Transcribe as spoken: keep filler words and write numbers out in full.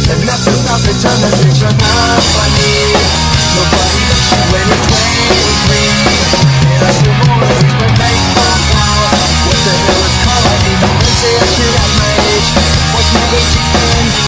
And that's about to turn the picture not funny. Nobody looks you when you're twenty-three. And I still wanna use my make powerhouse. What the hell is car? I need no fancy shit at my age. What's my basic